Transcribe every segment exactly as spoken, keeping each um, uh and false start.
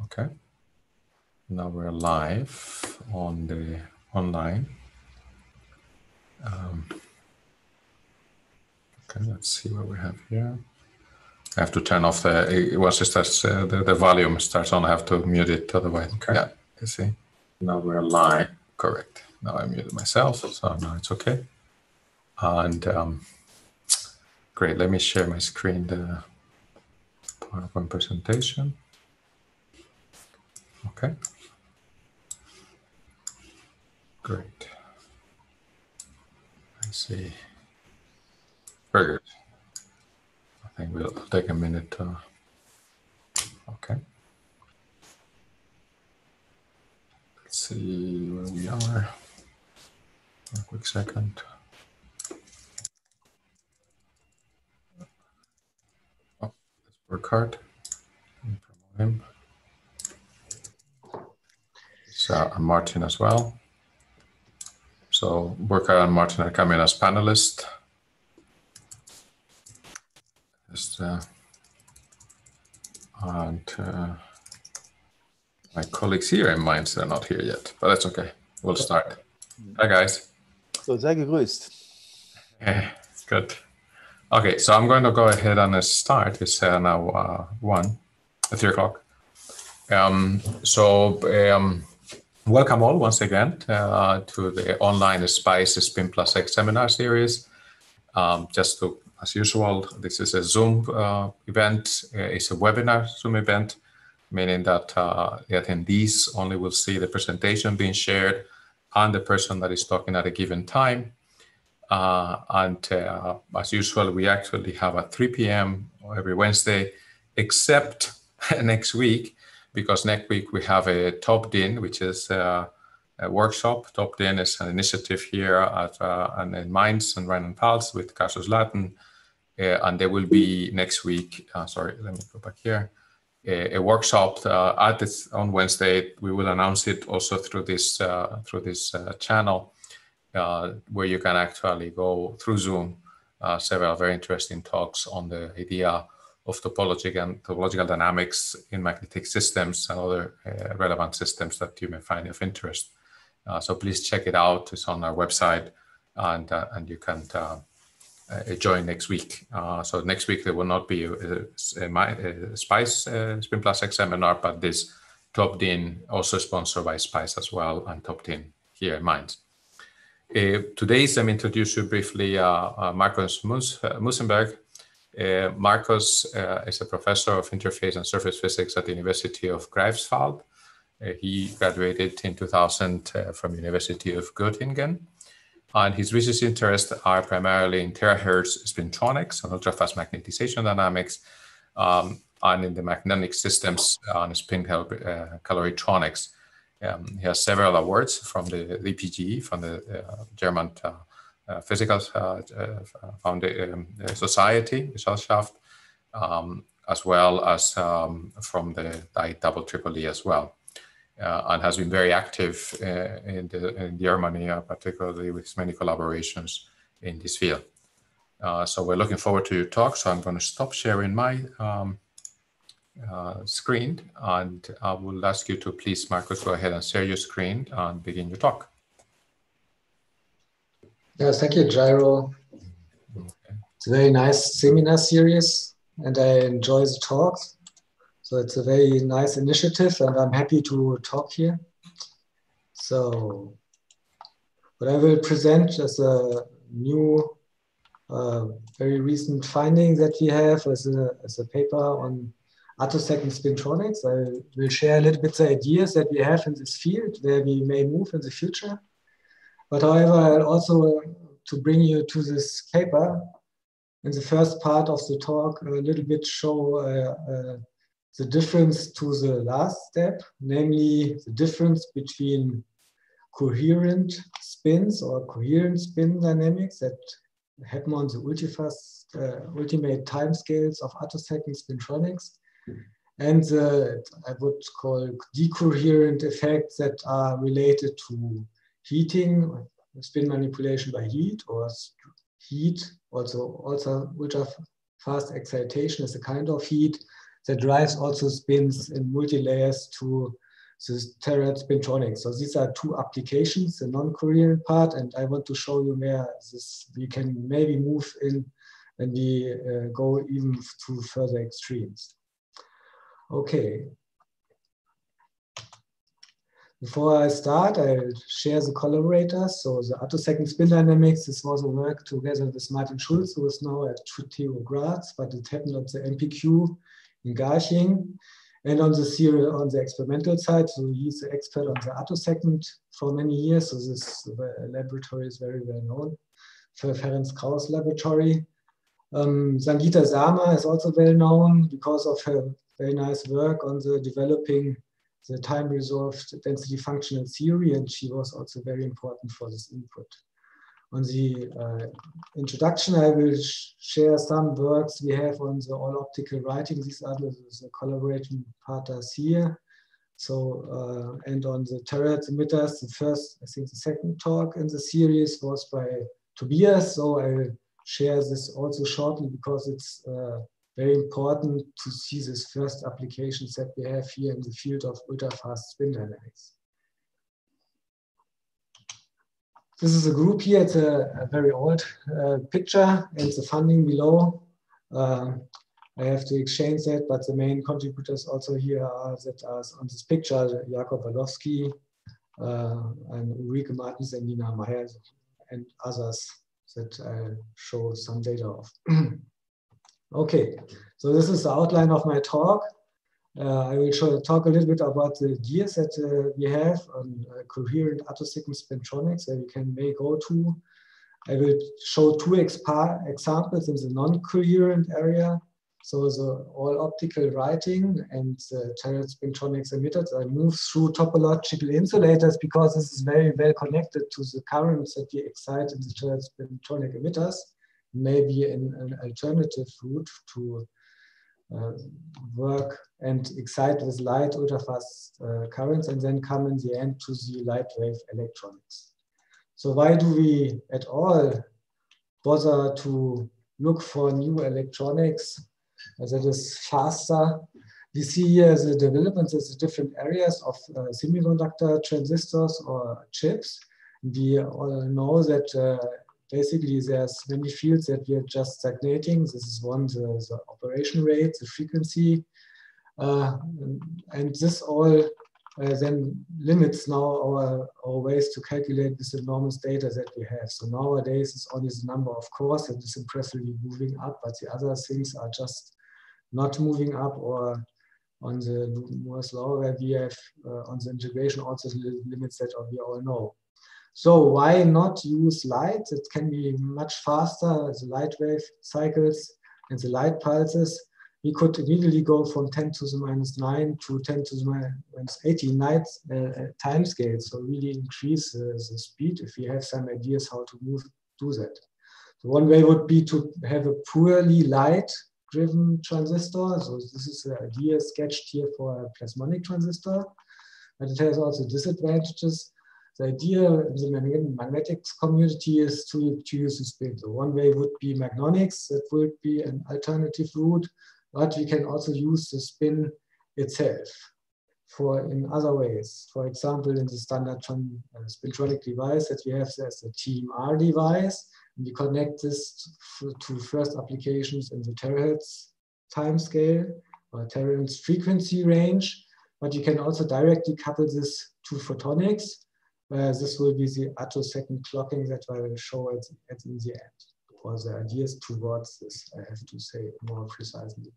Okay. Now we're live on the online. Um, okay, let's see what we have here. I have to turn off the, once it starts, uh, the, the volume starts on, I have to mute it otherwise. Okay. Yeah, you see. Now we're live. Correct. Now I muted myself, so now it's okay. And um, great, let me share my screen, the PowerPoint presentation. Okay. Great. I see. Very good. I think we'll take a minute to, okay. Let's see where we are. A quick second. Oh, let's work hard. Promote him. It's uh, Martin as well. So Burkhard and Martin are coming as panelists. Just, uh, and uh, my colleagues here in Mainz are not here yet, but that's okay. We'll start. Hi, guys. So, sehr gegrüßt. Yeah, good. Okay, so I'm going to go ahead and start. It's uh, now uh, one, uh, three o'clock. Um, so um, welcome all once again uh, to the online SPICE Spin Plus X seminar series. Um, just to, as usual, this is a Zoom uh, event. Uh, it's a webinar Zoom event, meaning that uh, the attendees only will see the presentation being shared and the person that is talking at a given time. Uh, and uh, as usual, we actually have at three p m every Wednesday, except next week, because next week we have a Top D I N, which is uh, a workshop. Top D I N is an initiative here at uh, and in Mainz and Rheinland-Pfalz with Casus Latin. Uh, and there will be next week, uh, sorry, let me go back here, a, a workshop uh, at this on Wednesday. We will announce it also through this, uh, through this uh, channel. Uh, where you can actually go through Zoom, uh, several very interesting talks on the idea of topology and topological dynamics in magnetic systems and other uh, relevant systems that you may find of interest. Uh, so please check it out. It's on our website, and uh, and you can uh, uh, join next week. Uh, so next week there will not be a, a, a SPICE uh, Spin Plus X seminar, but this Top D I N also sponsored by SPICE as well, and Top D I N here in Mainz. Uh, today, let me introduce you briefly uh, uh, Marcus Mus uh, Musenberg. Uh, Marcus uh, is a professor of interface and surface physics at the University of Greifswald. Uh, he graduated in two thousand uh, from University of Göttingen. And his research interests are primarily in terahertz spintronics and ultrafast magnetization dynamics, um, and in the magnetic systems and spin cal uh, caloritronics. Um, he has several awards from the D P G, from the uh, German uh, uh, Physical uh, uh, Foundation, um, Society, Gesellschaft, um, as well as um, from the I E E E as well, uh, and has been very active uh, in, the, in Germany, uh, particularly with many collaborations in this field. Uh, so we're looking forward to your talk. So I'm going to stop sharing my um, Uh, screen, and I will ask you to please, Marcus, go ahead and share your screen and begin your talk. Yes, thank you, Jairo. Okay. It's a very nice seminar series, and I enjoy the talks. So it's a very nice initiative, and I'm happy to talk here. So what I will present is a new, uh, very recent finding that we have as a, as a paper on attosecond spintronics. I will share a little bit the ideas that we have in this field, where we may move in the future. But however, I'll also, uh, to bring you to this paper, in the first part of the talk, a little bit show uh, uh, the difference to the last step, namely the difference between coherent spins or coherent spin dynamics that happen on the ultrafast, uh, ultimate timescales of attosecond spintronics, and the, I would call decoherent effects that are related to heating, spin manipulation by heat, or heat, also, also ultra fast excitation is a kind of heat that drives also spins in multi-layers to this terahertz spintronics. So these are two applications, the non-coherent part, and I want to show you where this we can maybe move in when we uh, go even to further extremes. Okay. Before I start, I'll share the collaborators. So the attosecond spin dynamics, this was a work together with Martin Schulz, who is now at T U Graz, but it happened at the M P Q in Garching. And on the serial, on the experimental side, so he's the expert on the attosecond for many years. So this laboratory is very well known, for Ferenc Krauss laboratory. Um, Sangeeta Sama is also well known because of her very nice work on the developing the time-resolved density functional theory, and she was also very important for this input. On the uh, introduction, I will sh share some works we have on the all-optical writing. These are the, the collaboration partners here. So, uh, and on the terahertz emitters, the first, I think the second talk in the series was by Tobias. So I will share this also shortly because it's uh, very important to see this first applications that we have here in the field of ultra-fast spin dynamics. This is a group here. It's a, a very old uh, picture, and the funding below. Uh, I have to exchange that, but the main contributors also here are that are on this picture: Jakob Walowski, uh, and Ulrike Martens and Nina Meyer, and others that I show some data of. Okay, so this is the outline of my talk. Uh, I will show, talk a little bit about the ideas that uh, we have on uh, coherent attosecond spintronics that we can may go to. I will show two examples in the non-coherent area. So the all optical writing and the terahertz spintronics emitters. I move through topological insulators because this is very well connected to the currents that we excite in the terahertz spintronic emitters. Maybe an, an alternative route to uh, work and excite with light ultrafast uh, currents, and then come in the end to the light wave electronics. So why do we at all bother to look for new electronics that is faster? We see here the developments in the different areas of uh, semiconductor transistors or chips. We all know that uh, basically there's many fields that we are just stagnating. This is one, the, the operation rate, the frequency, uh, and, and this all uh, then limits now our, our ways to calculate this enormous data that we have. So nowadays it's only the number of cores that is impressively moving up, but the other things are just not moving up, or on the Moore's law where we have uh, on the integration also the limits that we all know. So why not use light? It can be much faster, the light wave cycles and the light pulses. We could immediately go from ten to the minus nine to ten to the minus eighteen night uh, time scale. So really increase uh, the speed if we have some ideas how to move, do that. So one way would be to have a purely light driven transistor. So this is the idea sketched here for a plasmonic transistor, but it has also disadvantages. The idea in the magnetics community is to, to use the spin. So one way would be magnonics, that would be an alternative route, but we can also use the spin itself for in other ways. For example, in the standard uh, spintronic device that we have, there's a T M R device, and we connect this to, to first applications in the terahertz time scale or terahertz frequency range, but you can also directly couple this to photonics. Uh, this will be the attosecond clocking that I will show at, at in the end, or the ideas towards this, I have to say more precisely.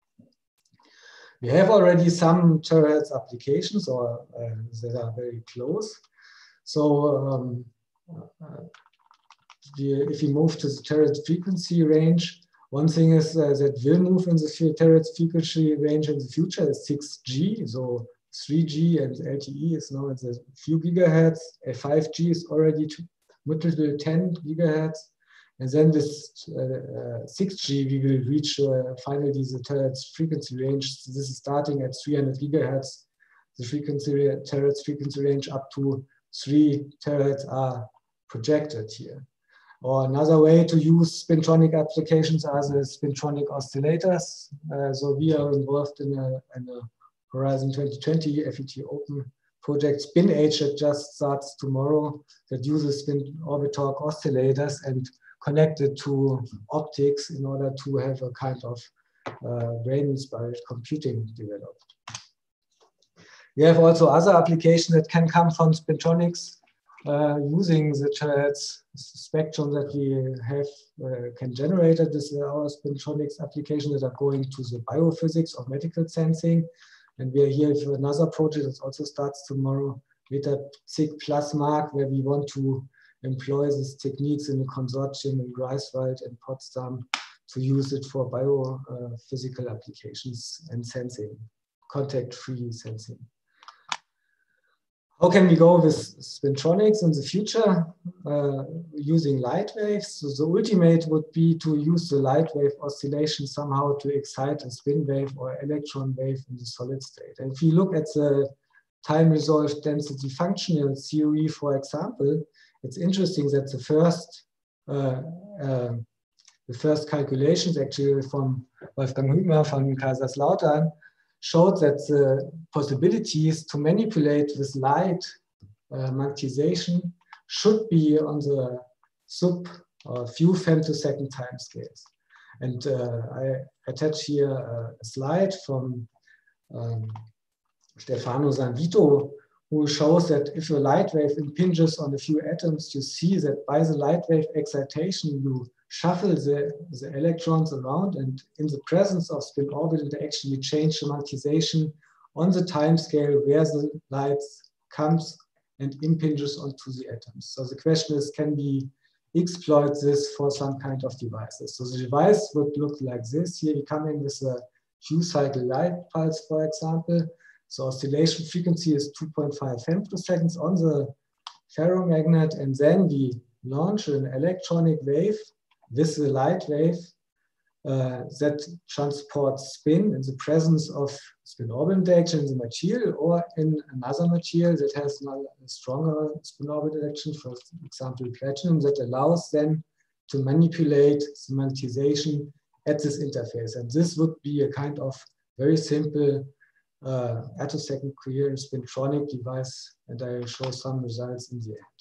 We have already some terahertz applications or uh, that are very close. So um, uh, we, if we move to the terahertz frequency range, one thing is uh, that will move in the terahertz frequency range in the future is six G. So three G and L T E is now at a few gigahertz. five G is already multiple ten gigahertz. And then with uh, uh, six G, we will reach uh, finally the terahertz frequency range. So this is starting at three hundred gigahertz. The frequency terahertz frequency range up to three terahertz are projected here. Or another way to use spintronic applications are the spintronic oscillators. Uh, so we are involved in a, in a Horizon twenty twenty F E T Open project, SpinAge, that just starts tomorrow, that uses spin orbitalk oscillators and connected to optics in order to have a kind of uh, brain-inspired computing developed. We have also other applications that can come from spintronics, uh, using the spectrum that we have uh, can generate. This is our spintronics applications that are going to the biophysics of medical sensing. And we are here for another project that also starts tomorrow, MetaPsych plus Mark, where we want to employ these techniques in a consortium in Greifswald and Potsdam to use it for biophysical uh, applications and sensing, contact-free sensing. How can we go with spintronics in the future uh, using light waves? So the ultimate would be to use the light wave oscillation somehow to excite a spin wave or electron wave in the solid state. And if you look at the time-resolved density functional theory, for example, it's interesting that the first uh, uh, the first calculations actually from Wolfgang Hübner from Kaiserslautern showed that the possibilities to manipulate with light uh, magnetization should be on the sub or few femtosecond time scales. And uh, I attach here a, a slide from um, Stefano Sanvito, who shows that if a light wave impinges on a few atoms, you see that by the light wave excitation, you shuffle the, the electrons around, and in the presence of spin orbit interaction, you change the magnetization on the time scale where the light comes and impinges onto the atoms. So the question is, can we exploit this for some kind of devices? So the device would look like this. Here we come in with a few cycle light pulse, for example. So oscillation frequency is two point five femtoseconds on the ferromagnet, and then we launch an electronic wave with the light wave uh, that transports spin in the presence of spin orbit interaction in the material or in another material that has a stronger spin orbit interaction, for example, platinum, that allows then to manipulate the magnetization at this interface. And this would be a kind of very simple uh, attosecond coherent spintronic device, and I will show some results in the end.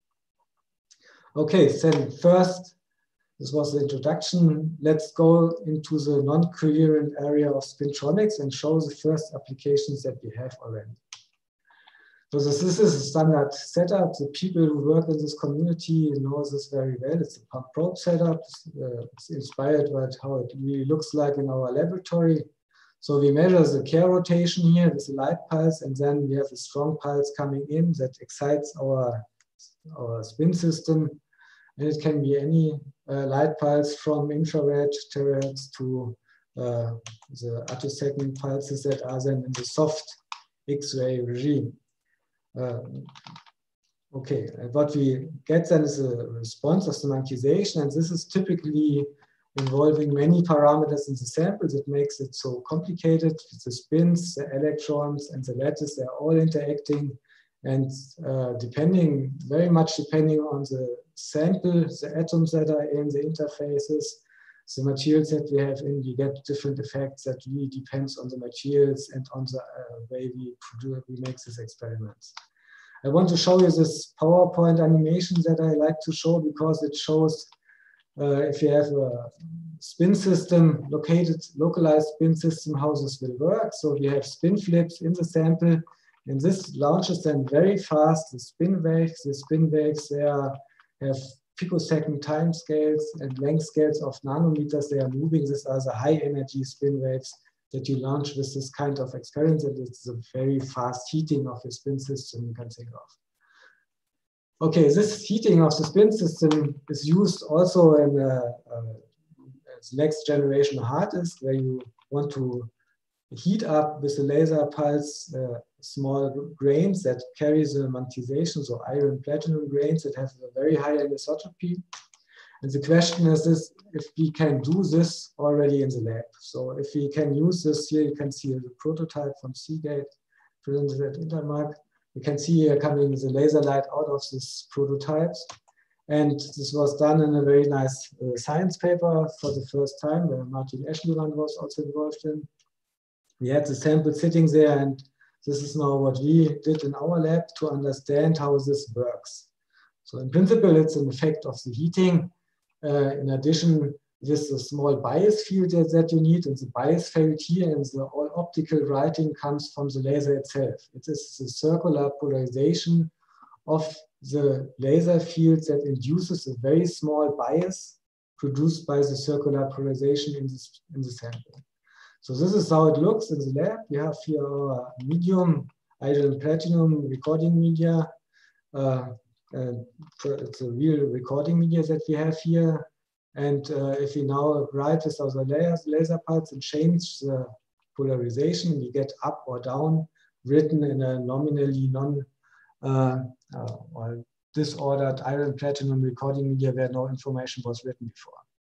Okay, then first, this was the introduction. Let's go into the non-coherent area of spintronics and show the first applications that we have already. So this, this is a standard setup. The people who work in this community know this very well. It's a pump probe setup. Uh, it's inspired by how it really looks like in our laboratory. So we measure the Kerr rotation here with a light pulse, and then we have a strong pulse coming in that excites our, our spin system. And it can be any uh, light pulse from infrared terahertz to uh, the attosecond pulses that are then in the soft X-ray regime. Uh, okay, and what we get then is a response of the magnetization, and this is typically involving many parameters in the sample that makes it so complicated. The spins, the electrons, and the lattice, they're all interacting. And uh, depending, very much depending on the sample, the atoms that are in the interfaces, the materials that we have in, we get different effects that really depends on the materials and on the uh, way we, produce, we make these experiments. I want to show you this PowerPoint animation that I like to show because it shows uh, if you have a spin system, located, localized spin system, how this will work. So we have spin flips in the sample, and this launches then very fast the spin waves. The spin waves, they are, have picosecond time scales and length scales of nanometers. They are moving. These are the high energy spin waves that you launch with this kind of experiment. And it's a very fast heating of the spin system you can think of. Okay, this heating of the spin system is used also in a, a, a next generation hard disk, where you want to heat up with a laser pulse uh, small grains that carry the magnetization, so iron platinum grains that have a very high anisotropy. And the question is this, if we can do this already in the lab. So if we can use this here, you can see the prototype from Seagate presented at Intermark. You can see here coming the laser light out of these prototypes. And this was done in a very nice uh, science paper for the first time, where Martin Eschenluran was also involved in. We had the sample sitting there, and this is now what we did in our lab to understand how this works. So in principle, it's an effect of the heating. Uh, in addition, with the small bias field that, that you need, and the bias field here and the all optical writing comes from the laser itself. It is the circular polarization of the laser field that induces a very small bias produced by the circular polarization in, this, in the sample. So this is how it looks in the lab. We have here our medium iron platinum recording media. Uh, uh, it's a real recording media that we have here. And uh, if we now write with our layers, laser pulse and change the polarization, we get up or down written in a nominally non uh, uh, or disordered iron platinum recording media where no information was written before.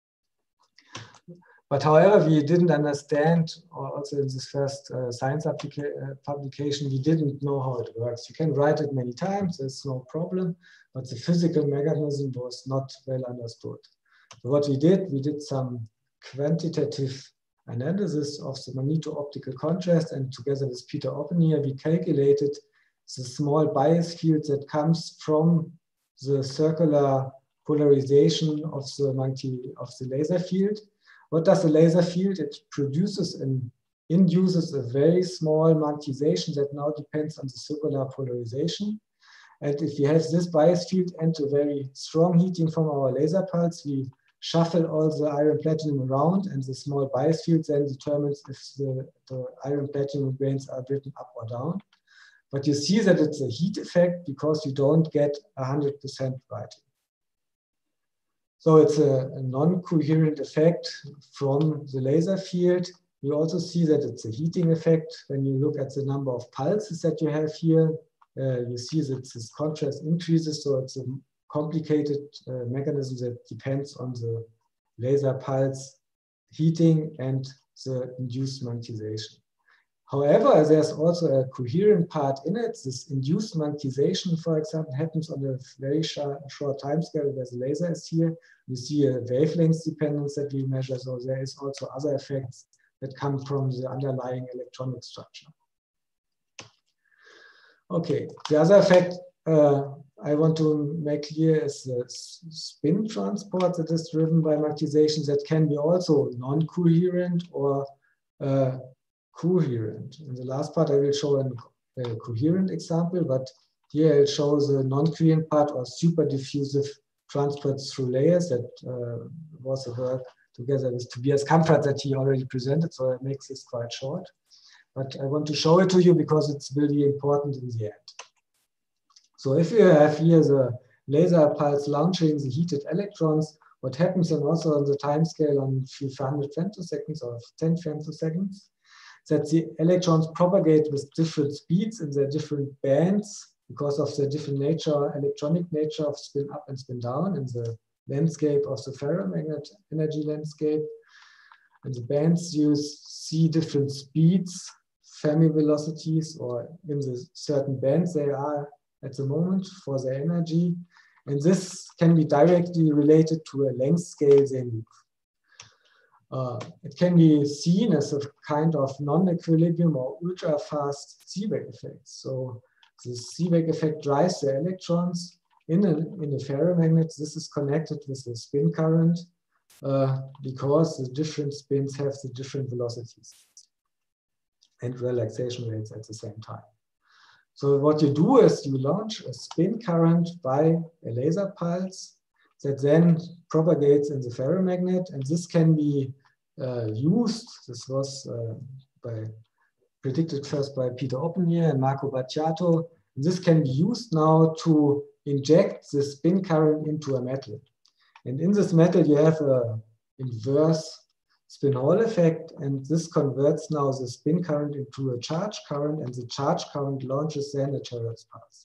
But however, we didn't understand, or also in this first uh, science applica uh, publication, we didn't know how it works. You can write it many times, there's no problem, but the physical mechanism was not well understood. So what we did, we did some quantitative analysis of the magneto-optical contrast, and together with Peter Oppenier, we calculated the small bias field that comes from the circular polarization of the, multi, of the laser field. What does the laser field? It produces and induces a very small magnetization that now depends on the circular polarization. And if we have this bias field and a very strong heating from our laser pulse, we shuffle all the iron platinum around, and the small bias field then determines if the, the iron platinum grains are written up or down. But you see that it's a heat effect because you don't get one hundred percent writing. So it's a, a non-coherent effect from the laser field. You also see that it's a heating effect. When you look at the number of pulses that you have here, uh, you see that this contrast increases. So it's a complicated uh, mechanism that depends on the laser pulse heating and the induced magnetization. However, there's also a coherent part in it. This induced magnetization, for example, happens on a very short, short time scale where the laser is here. You see a wavelength dependence that we measure. So there is also other effects that come from the underlying electronic structure. Okay, the other effect uh, I want to make clear is the spin transport that is driven by magnetization that can be also non-coherent or uh, coherent. In the last part, I will show an, a coherent example, but here it shows a non-coherent part or super diffusive transport through layers that uh, was a work together with Tobias Kampfert that he already presented, so it makes this quite short. But I want to show it to you because it's really important in the end. So if you have here the laser pulse launching the heated electrons, what happens then also on the time scale on a few hundred femtoseconds or ten femtoseconds, that the electrons propagate with different speeds in their different bands because of the different nature, electronic nature of spin up and spin down in the landscape of the ferromagnet energy landscape. In the bands, you see different speeds, Fermi velocities, or in the certain bands they are at the moment for their energy. And this can be directly related to a length scale they move. Uh, it can be seen as a kind of non-equilibrium or ultra-fast Seebeck effect. So the Seebeck effect drives the electrons in a, in a ferromagnet. This is connected with the spin current uh, because the different spins have the different velocities and relaxation rates at the same time. So what you do is you launch a spin current by a laser pulse that then propagates in the ferromagnet, and this can be uh, used. This was uh, by, predicted first by Peter Oppenier and Marco Battiato. This can be used now to inject the spin current into a metal. And in this metal, you have an inverse spin Hall effect, and this converts now the spin current into a charge current, and the charge current launches then a Tellur's pulse.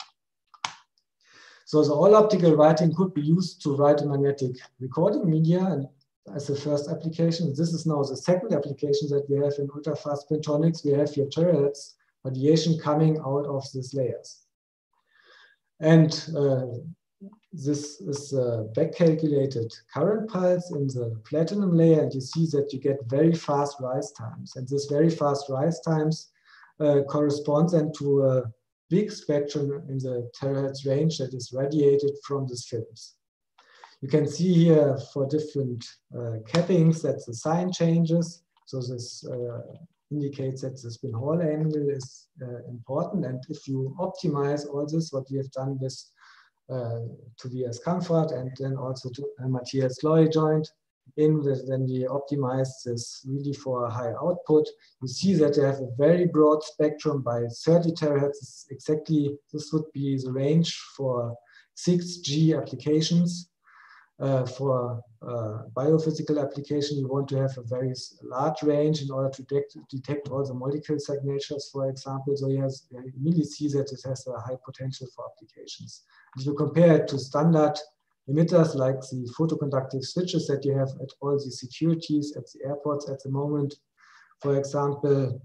So the all-optical writing could be used to write a magnetic recording media, and as the first application. This is now the second application that we have in ultra-fast spintonics. We have here Tellur's radiation coming out of these layers. And uh, this is a back-calculated current pulse in the platinum layer, and you see that you get very fast rise times. And this very fast rise times uh, corresponds then to a big spectrum in the terahertz range that is radiated from these films. You can see here for different uh, cappings that the sign changes. So this uh, indicates that the spin Hall angle is uh, important. And if you optimize all this, what we have done with uh, Tobias Comfort and then also to uh, Matthias Loy joined in, with, then we optimize this really for a high output. You see that they have a very broad spectrum by thirty terahertz. Exactly, this would be the range for six G applications. Uh, for uh, biophysical application, you want to have a very large range in order to detect, detect all the molecule signatures, for example. So you, has, you really see that it has a high potential for applications. If you compare it to standard emitters like the photoconductive switches that you have at all the securities at the airports at the moment, for example,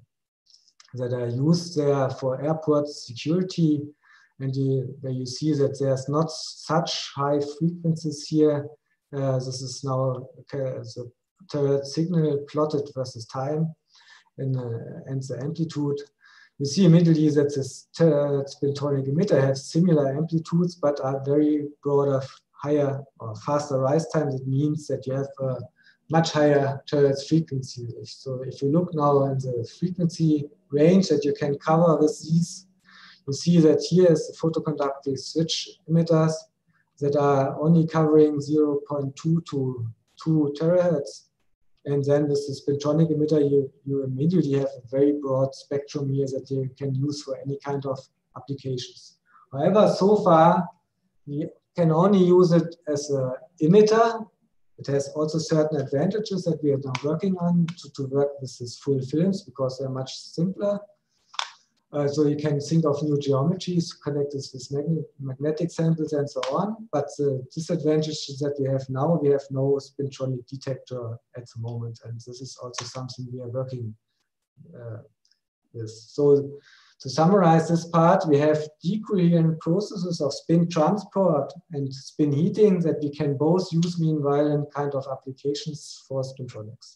that are used there for airport security, and you, where you see that there's not such high frequencies here. Uh, this is now okay, the terahertz signal plotted versus time in, uh, and the amplitude. You see immediately that this terahertz spintonic emitter has similar amplitudes, but are very broader, higher or faster rise times. It means that you have a much higher terahertz frequency. So if you look now in the frequency range that you can cover with these, you see that here is the photoconductive switch emitters that are only covering zero point two to two terahertz. And then with the spintonic emitter, you, you immediately have a very broad spectrum here that you can use for any kind of applications. However, so far, we can only use it as an emitter. It has also certain advantages that we are now working on to, to work with these full films because they're much simpler. Uh, so you can think of new geometries, connect this with magnet, magnetic samples and so on. But the disadvantage is that we have now, we have no spintronic detector at the moment. And this is also something we are working uh, with. So to summarize this part, we have decoherent processes of spin transport and spin heating that we can both use meanwhile in kind of applications for spintronics.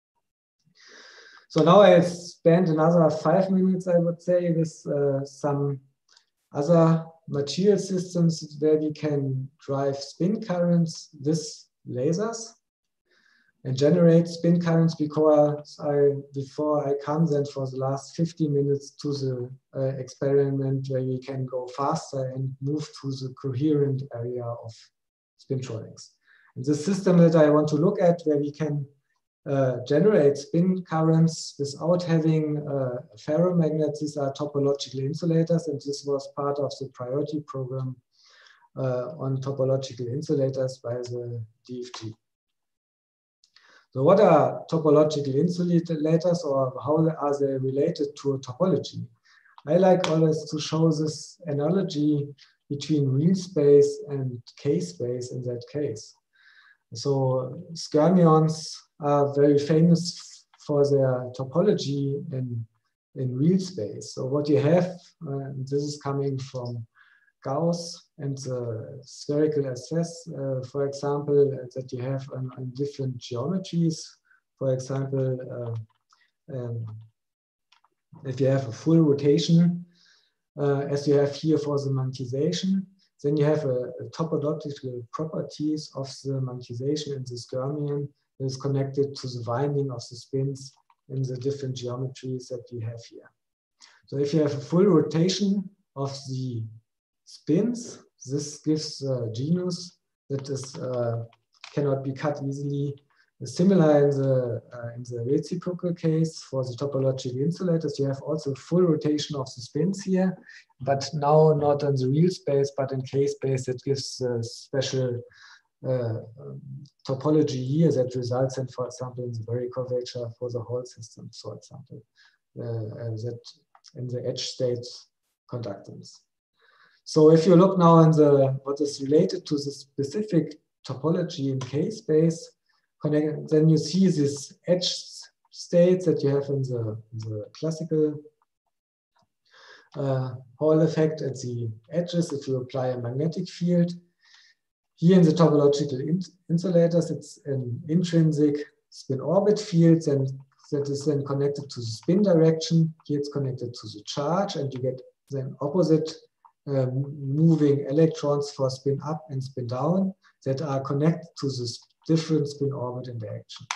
So now I spent another five minutes, I would say, with uh, some other material systems where we can drive spin currents with lasers and generate spin currents because I, before I come then for the last fifteen minutes to the uh, experiment where we can go faster and move to the coherent area of spintronics. And the system that I want to look at where we can Uh, generate spin currents without having uh, ferromagnets. These are topological insulators, and this was part of the priority program uh, on topological insulators by the D F G. So what are topological insulators, or how are they related to a topology? I like always to show this analogy between real space and K-space in that case. So skyrmions are very famous for their topology in, in real space. So what you have, uh, this is coming from Gauss and the spherical assess, uh, for example, that you have on, on different geometries. For example, uh, um, if you have a full rotation, uh, as you have here for the magnetization, then you have a, a topological properties of the magnetization in the skyrmion that is connected to the winding of the spins in the different geometries that we have here. So if you have a full rotation of the spins, this gives a genus that is, uh, cannot be cut easily. Similar in the, uh, in the reciprocal case for the topological insulators, you have also full rotation of the spins here, but now not in the real space, but in K-space that gives a special uh, um, topology here that results in, for example, in the very curvature for the Hall system, for example, uh, uh, that in the edge state conductance. So if you look now in the, what is related to the specific topology in K-space, then you see this edge states that you have in the, in the classical uh, Hall effect at the edges if you apply a magnetic field. Here in the topological in insulators, it's an intrinsic spin orbit field, and that is then connected to the spin direction. Here it's connected to the charge, and you get then opposite um, moving electrons for spin up and spin down that are connected to this different spin orbit interaction.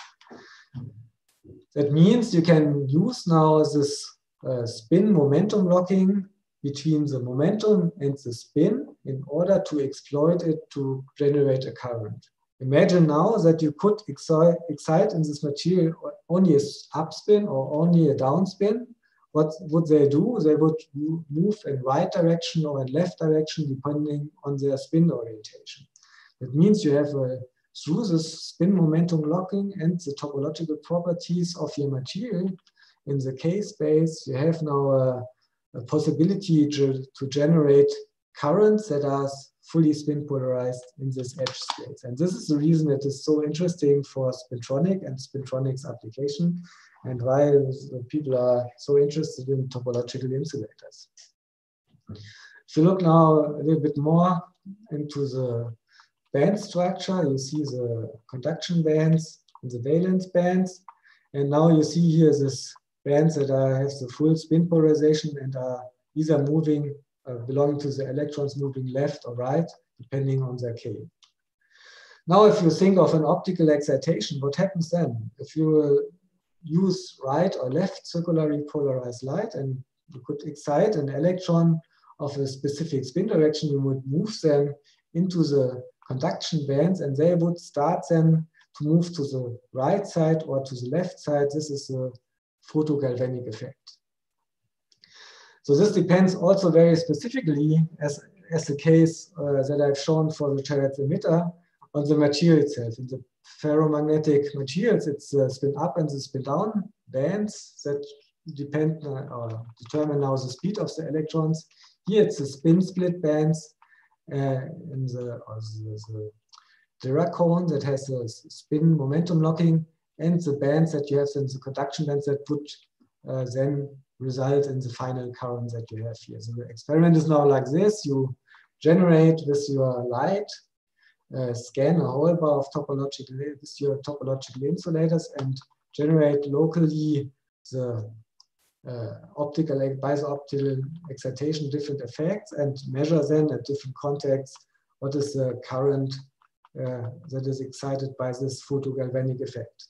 That means you can use now this uh, spin momentum locking between the momentum and the spin in order to exploit it to generate a current. Imagine now that you could excite, excite in this material only an upspin or only a downspin. What would they do? They would move in right direction or in left direction depending on their spin orientation. That means you have a, through this spin momentum locking and the topological properties of your material in the K space, you have now a, a possibility to, to generate currents that are fully spin polarized in this edge space. And this is the reason it is so interesting for spintronic and spintronics application, and why people are so interested in topological insulators. If you look now a little bit more into the band structure, you see the conduction bands and the valence bands. And now you see here this bands that are, have the full spin polarization and are either moving, uh, belonging to the electrons moving left or right, depending on their K. Now, if you think of an optical excitation, what happens then? If you use right or left circularly polarized light and you could excite an electron of a specific spin direction, you would move them into the conduction bands and they would start then to move to the right side or to the left side. This is a photogalvanic effect. So this depends also very specifically, as, as the case uh, that I've shown for the Charetz emitter, on the material itself. In the ferromagnetic materials, it's the spin up and the spin down bands that depend uh, or determine now the speed of the electrons. Here it's the spin split bands uh, in the, or the, the Dirac cone that has a spin momentum locking, and the bands that you have in the conduction bands that would uh, then result in the final current that you have here. So the experiment is now like this. You generate with your light, uh, scan a whole bar of topological, with your topological insulators and generate locally the uh, optical, biso-optical excitation, different effects, and measure then at different contacts what is the current uh, that is excited by this photogalvanic effect.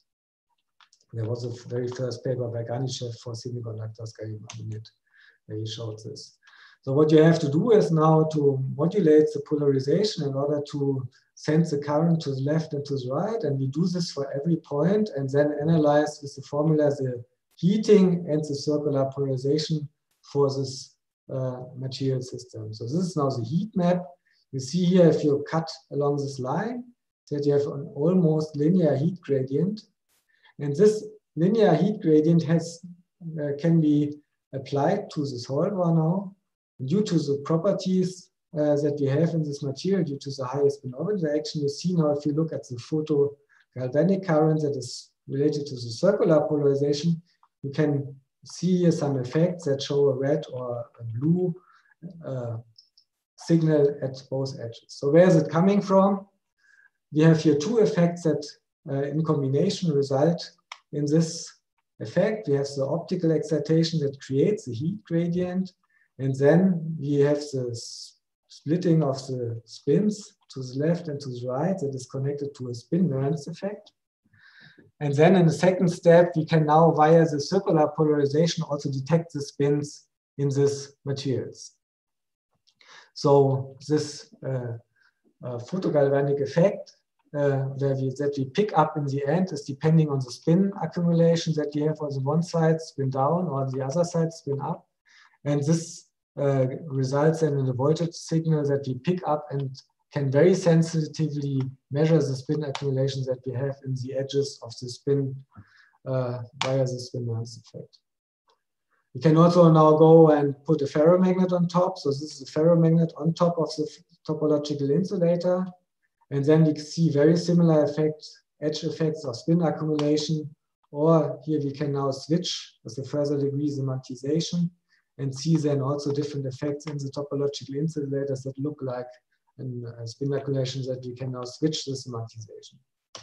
There was a very first paper by Ganichev for semiconductors, gallium arsenide, where he showed this. So what you have to do is now to modulate the polarization in order to send the current to the left and to the right. And we do this for every point and then analyze with the formula the heating and the circular polarization for this uh, material system. So this is now the heat map. You see here, if you cut along this line, that you have an almost linear heat gradient. And this linear heat gradient has, uh, can be applied to this hallbar now. Due to the properties uh, that we have in this material, due to the highest spin orbit interaction, you see now if you look at the photogalvanic current that is related to the circular polarization, you can see here some effects that show a red or a blue uh, signal at both edges. So where is it coming from? We have here two effects that uh, in combination result in this effect. We have the optical excitation that creates the heat gradient. And then we have the splitting of the spins to the left and to the right that is connected to a spin Nernst effect. And then in the second step, we can now, via the circular polarization, also detect the spins in these materials. So this uh, uh, photogalvanic effect uh, where we, that we pick up in the end is depending on the spin accumulation that we have on the one side, spin down, or on the other side, spin up. And this uh, results then in a voltage signal that we pick up and can very sensitively measure the spin accumulation that we have in the edges of the spin uh, via the spin Nernst effect. We can also now go and put a ferromagnet on top. So this is a ferromagnet on top of the topological insulator. And then we see very similar effects, edge effects of spin accumulation. Or here we can now switch with a further degree semantization and see then also different effects in the topological insulators that look like in uh, spin calculation that we can now switch this semantization.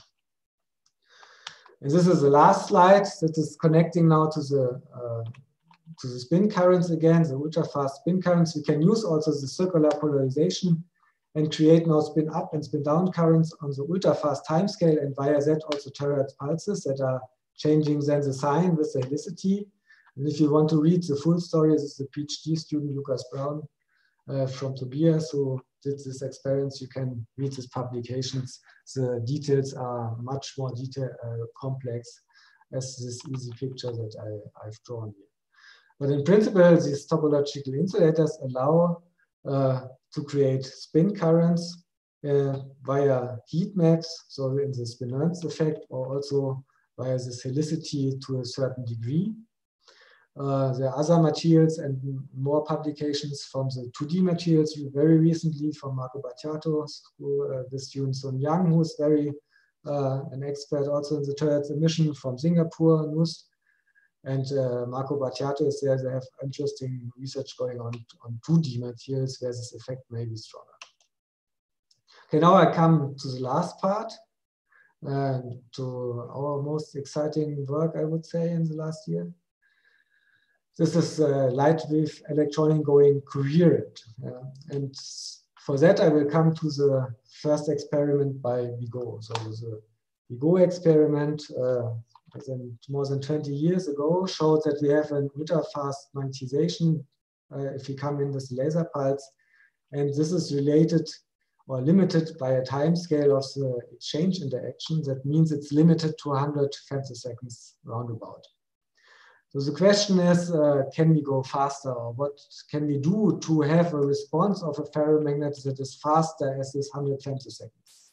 And this is the last slide that is connecting now to the uh, to the spin currents again, the ultra-fast spin currents. We can use also the circular polarization and create now spin up and spin down currents on the ultra-fast timescale, and via that also terahertz pulses that are changing then the sign with the helicity. And if you want to read the full story, this is the PhD student Lucas Brown uh, from Tobias who did this experience. You can read his publications. The details are much more detail, uh, complex as this easy picture that I, I've drawn here. But in principle, these topological insulators allow uh, to create spin currents uh, via heat maps, so in the Spin-Ernst effect, or also via this helicity to a certain degree. Uh, there are other materials and more publications from the two D materials very recently from Marco Battiato, who, uh, the student Sun Yang, who is very uh, an expert also in the terahertz emission from Singapore, N U S. And uh, Marco Battiato is there. They have interesting research going on on two D materials where this effect may be stronger. Okay, now I come to the last part, uh, to our most exciting work, I would say, in the last year. This is uh, light wave electronic going coherent. Uh, and for that, I will come to the first experiment by Bigot. So the Bigot experiment, uh, more than twenty years ago, showed that we have an ultra-fast magnetization uh, if we come in this laser pulse. And this is related or limited by a time scale of the exchange interaction. That means it's limited to one hundred femtoseconds roundabout. So the question is, uh, can we go faster? Or what can we do to have a response of a ferromagnet that is faster as this one hundred femtoseconds?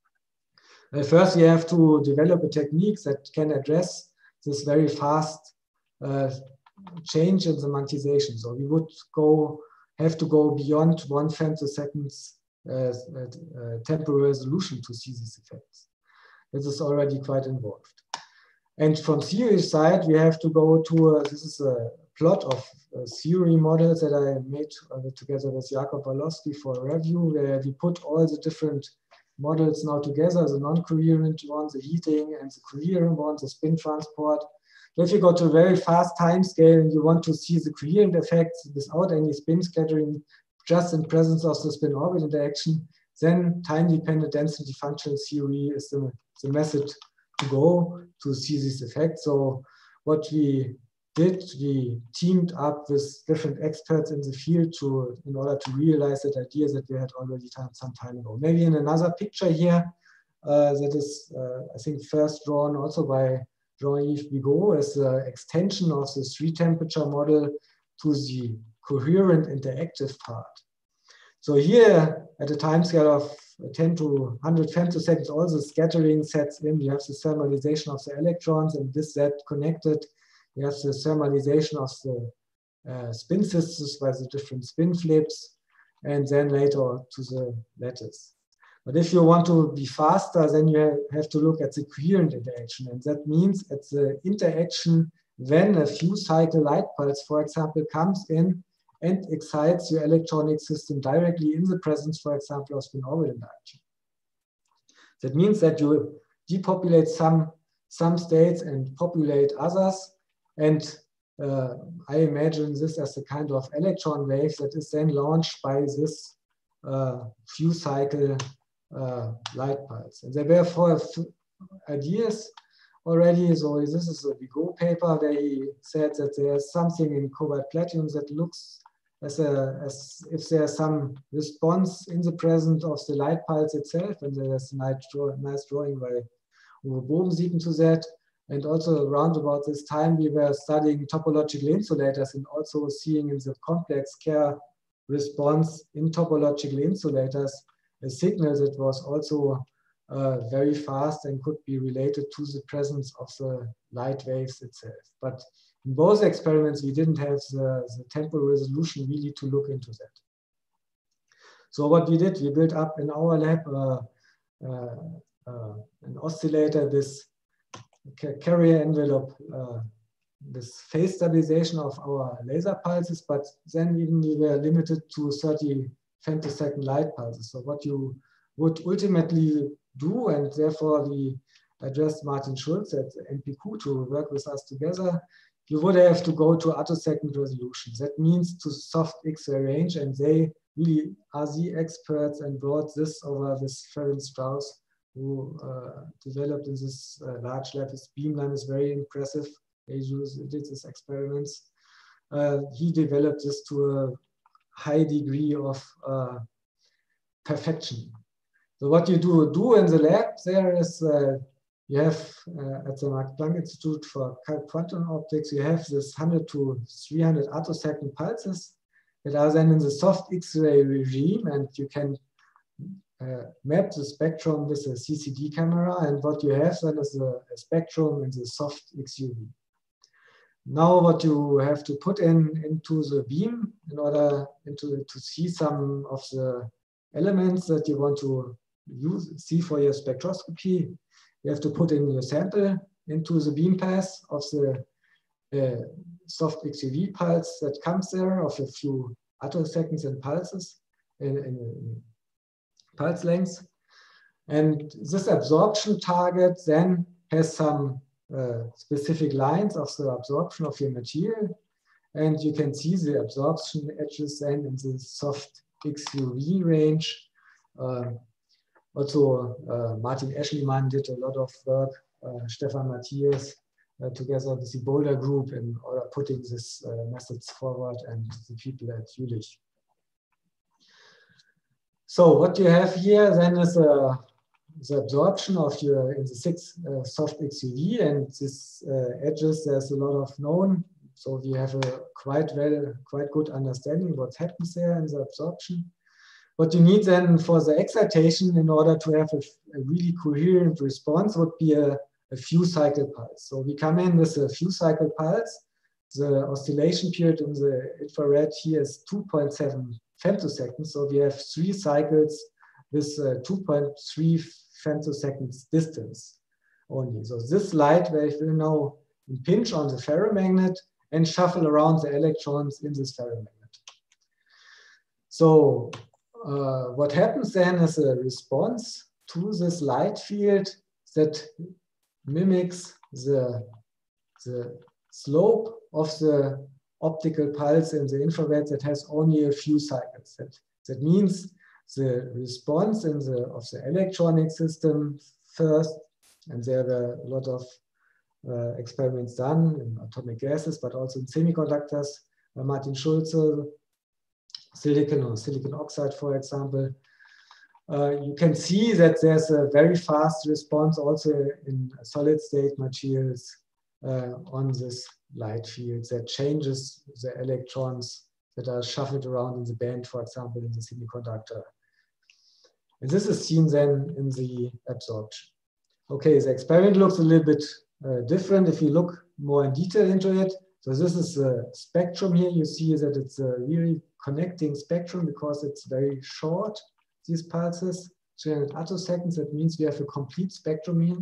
Well, first, we have to develop a technique that can address this very fast uh, change in the magnetization. So we would go have to go beyond one femtoseconds uh, uh, temporal resolution to see these effects. This is already quite involved. And from theory side, we have to go to, a, this is a plot of uh, theory models that I made uh, together with Jakob Walowski for a review, where we put all the different models now together, the non-coherent one, the heating, and the coherent one, the spin transport. So if you go to a very fast time scale and you want to see the coherent effects without any spin scattering, just in presence of the spin-orbit interaction, then time-dependent density function theory is the, the method to go to see these effects. So what we did, we teamed up with different experts in the field to, in order to realize that idea that we had already done some time ago. Maybe in another picture here, uh, that is, uh, I think, first drawn also by Jean-Yves Bigot as the extension of the three temperature model to the coherent interactive part. So here, at a time scale of ten to one hundred femtoseconds, all the scattering sets in. We have the thermalization of the electrons, and this set connected. We have the thermalization of the uh, spin systems by the different spin flips, and then later to the lattice. But if you want to be faster, then you have to look at the coherent interaction, and that means at the interaction when a few cycle light pulse, for example, comes in and excites your electronic system directly in the presence, for example, of spin-orbit interaction. That means that you depopulate some, some states and populate others. And uh, I imagine this as a kind of electron wave that is then launched by this uh, few cycle uh, light pulse. And there were four ideas already. So this is a Bigot paper where he said that there's something in cobalt platinum that looks As, a, as if there's some response in the presence of the light pulse itself, and there's a nice, draw, nice drawing by Uwe Bobensieken to that. And also around about this time, we were studying topological insulators and also seeing in the complex Kerr response in topological insulators a signal that was also uh, very fast and could be related to the presence of the light waves itself. But in both experiments, we didn't have the, the temporal resolution really to look into that. So what we did, we built up in our lab uh, uh, uh, an oscillator, this carrier envelope, uh, this phase stabilization of our laser pulses, but then even we were limited to thirty femtosecond light pulses. So what you would ultimately do, and therefore we addressed Martin Schulz at N P Q to work with us together, you would have to go to attosecond resolutions. That means to soft X-ray range, and they really are the experts and brought this over with Ferenc Strauss, who uh, developed in this uh, large lattice beamline is very impressive. They use, did these experiments. Uh, he developed this to a high degree of uh, perfection. So what you do, do in the lab there is, uh, you have uh, at the Max Planck Institute for Quantum Optics, you have this one hundred to three hundred attosecond pulses that are then in the soft X-ray regime, and you can uh, map the spectrum with a C C D camera, and what you have then is a, a spectrum in the soft X U V. Now what you have to put in into the beam in order into, to see some of the elements that you want to use, see for your spectroscopy, you have to put in your sample into the beam path of the uh, soft X U V pulse that comes there of a few attoseconds and pulses in, in, in pulse lengths. And this absorption target then has some uh, specific lines of the absorption of your material. And you can see the absorption edges then in the soft X U V range. Uh, also, uh, Martin Eschlimann did a lot of work, uh, Stefan Matthias, uh, together with the Boulder group in order putting these uh, methods forward, and the people at Jülich. So what you have here then is a, the absorption of your in the six uh, soft X U V, and this uh, edges, there's a lot of known. So we have a quite well, quite good understanding what happens there in the absorption. What you need then for the excitation in order to have a, a really coherent response would be a, a few cycle pulse. So we come in with a few cycle pulse. The oscillation period in the infrared here is two point seven femtoseconds. So we have three cycles with uh, two point three femtoseconds distance only. So this light wave will now impinge on the ferromagnet and shuffle around the electrons in this ferromagnet. So uh, what happens then is a response to this light field that mimics the, the slope of the optical pulse in the infrared that has only a few cycles. That, that means the response in the, of the electronic system first, and there were a lot of uh, experiments done in atomic gases, but also in semiconductors, by Martin Schulze, silicon or silicon oxide, for example. Uh, you can see that there's a very fast response also in solid state materials uh, on this light field that changes the electrons that are shuffled around in the band, for example, in the semiconductor. And this is seen then in the absorption. Okay, the experiment looks a little bit uh, different if you look more in detail into it. So this is a spectrum here. You see that it's a really connecting spectrum because it's very short, these pulses, three hundred attoseconds. That means we have a complete spectrum here.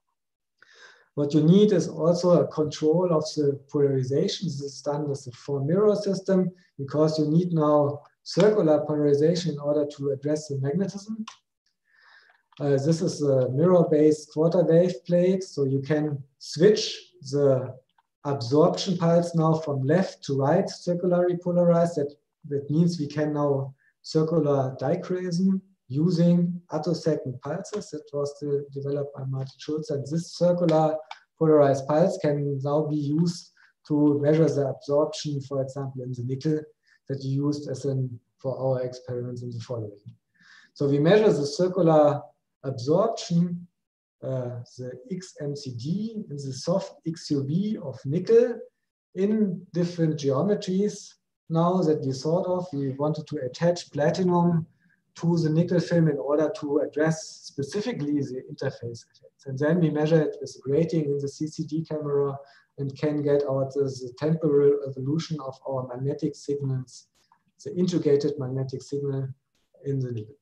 What you need is also a control of the polarization. This is done with the four mirror system because you need now circular polarization in order to address the magnetism. Uh, this is a mirror-based quarter wave plate, so you can switch the absorption pulse now from left to right, circularly polarized. That, that means we can now circular dichroism using attosecond pulses. That was the, developed by Martin Schulze. And this circular polarized pulse can now be used to measure the absorption, for example, in the nickel that you used as in for our experiments in the following. So we measure the circular absorption, uh, the X M C D in the soft X U V of nickel in different geometries. Now that we thought of, we wanted to attach platinum to the nickel film in order to address specifically the interface effects. And then we measure it with grating in the C C D camera and can get out the, the temporal evolution of our magnetic signals, the integrated magnetic signal in the nickel.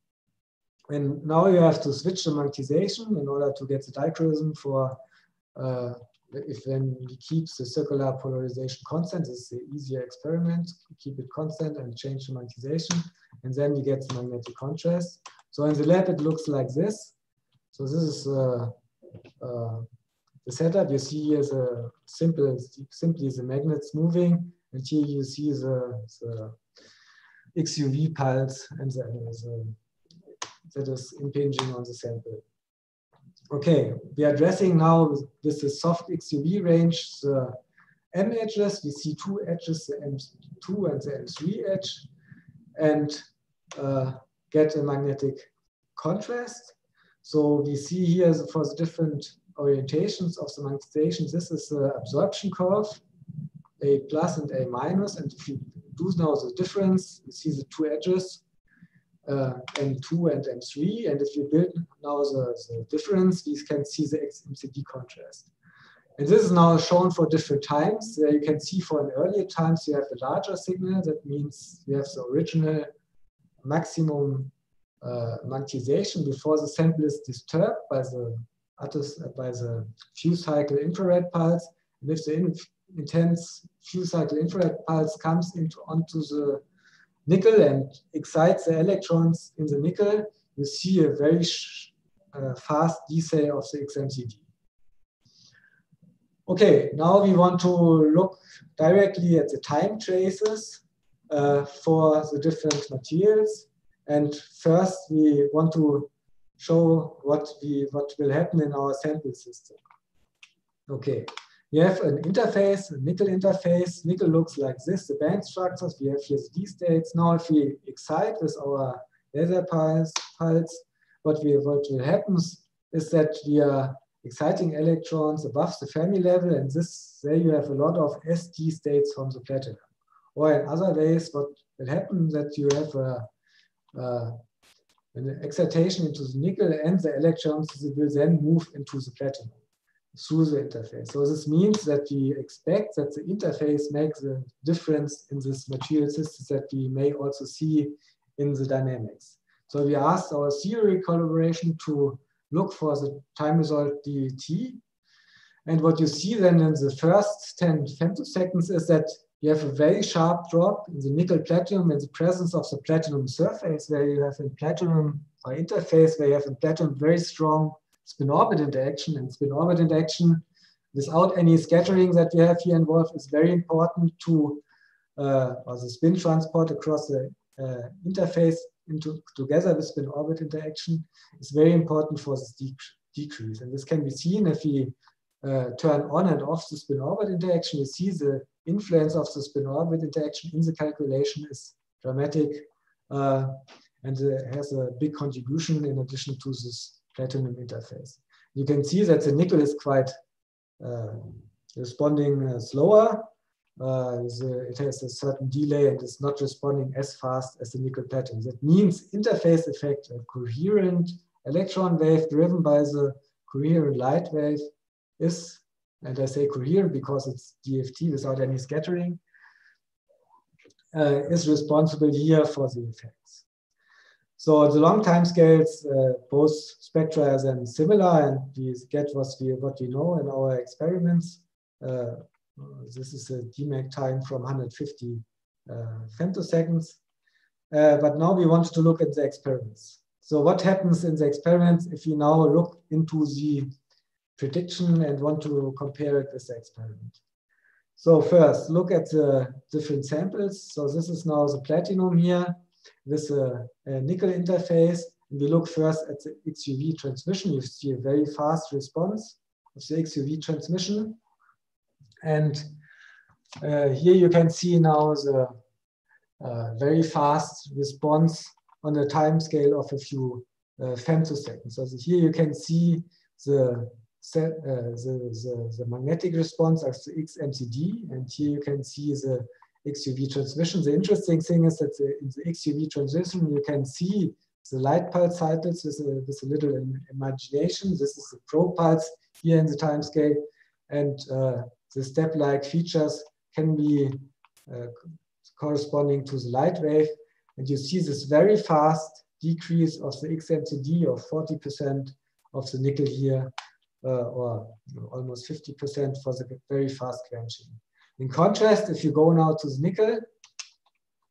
And now you have to switch the magnetization in order to get the dichroism for, uh, if then we keep the circular polarization constant, this is the easier experiment, keep it constant and change the magnetization. and then we get the magnetic contrast. So in the lab, it looks like this. So this is uh, uh, the setup. You see here the simple, simply the magnets moving, and here you see the, the X U V pulse and the, the, that is impinging on the sample. Okay, we are addressing now with the soft X U V range the M edges. We see two edges, the M two and the M three edge, and uh, get a magnetic contrast. So we see here for the different orientations of the magnetization, this is the absorption curve, A plus and A minus. And if you do now the difference, you see the two edges, uh, M two and M three. And if you build now the, the difference, you can see the X M C D contrast. And this is now shown for different times. There you can see for an earlier times, you have a larger signal. That means you have the original maximum uh, magnetization before the sample is disturbed by the, by the few cycle infrared pulse. And if the in, intense few cycle infrared pulse comes into onto the nickel and excites the electrons in the nickel, you see a very uh, fast decay of the X M C D. Okay, now we want to look directly at the time traces uh, for the different materials. And first, we want to show what, we, what will happen in our sample system. Okay, we have an interface, a nickel interface. Nickel looks like this, the band structures. We have here the D states. Now, if we excite with our laser pulse, pulse what, we, what will happen is that we are exciting electrons above the Fermi level, and this, there you have a lot of S D states from the platinum. Or in other ways, what will happen that you have a, uh, an excitation into the nickel, and the electrons will then move into the platinum through the interface. So this means that we expect that the interface makes a difference in this material systems that we may also see in the dynamics. So we asked our theory collaboration to look for the time result D T. And what you see then in the first ten femtoseconds is that you have a very sharp drop in the nickel platinum in the presence of the platinum surface, where you have in platinum or interface, where you have in platinum very strong spin orbit interaction. And spin orbit interaction without any scattering that we have here involved is very important to, uh, or the spin transport across the uh, interface into together with spin orbit interaction is very important for this de decrease. And this can be seen if we uh, turn on and off the spin orbit interaction. You see the influence of the spin orbit interaction in the calculation is dramatic uh, and uh, has a big contribution in addition to this platinum interface. You can see that the nickel is quite uh, responding uh, slower. Uh, the, it has a certain delay and is not responding as fast as the nickel platinum. That means interface effect, a coherent electron wave driven by the coherent light wave is, and I say coherent because it's D F T without any scattering, uh, is responsible here for the effects. So the long time scales, uh, both spectra are then similar, and we get what we, what we know in our experiments. Uh, This is a D MAC time from one hundred fifty uh, femtoseconds. Uh, but now we want to look at the experiments. So what happens in the experiments if you now look into the prediction and want to compare it with the experiment? So first, look at the different samples. So this is now the platinum here with a, a nickel interface. And we look first at the X U V transmission. You see a very fast response of the X U V transmission. And uh, here you can see now the uh, very fast response on a time scale of a few uh, femtoseconds. So here you can see the, uh, the, the, the magnetic response of the X M C D, and here you can see the X U V transmission. The interesting thing is that the, in the X U V transmission, you can see the light pulse cycles with a, with a little imagination. This is the probe pulse here in the time scale, and uh, the step-like features can be uh, corresponding to the light wave. And you see this very fast decrease of the X M C D of forty percent of the nickel here, uh, or you know, almost fifty percent for the very fast quenching. In contrast, if you go now to the nickel,